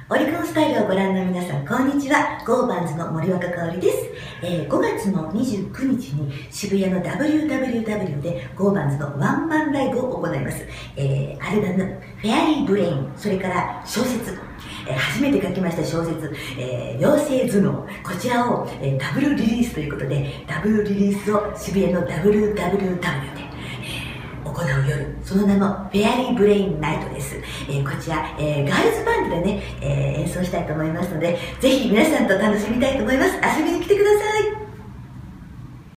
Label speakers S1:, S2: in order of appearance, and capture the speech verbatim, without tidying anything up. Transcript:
S1: オリコンスタイルをご覧の皆さん、こんにちは。ゴーバンズの森若香織です。えー、ごがつのにじゅうくにちに渋谷の ダブリューダブリューダブリュー でゴーバンズのワンマンライブを行います。えー、アルバム、フェアリーブレイン、それから小説、えー、初めて書きました小説、えー、妖精頭脳、こちらを、えー、ダブルリリースということで、ダブルリリースを渋谷の ダブリューダブリューダブリュー で、行う夜、その名もフェアリーブレインナイトです。えー、こちら、えー、ガールズバンドでね、えー、演奏したいと思いますので、ぜひ皆さんと楽しみたいと思います。遊びに来てください。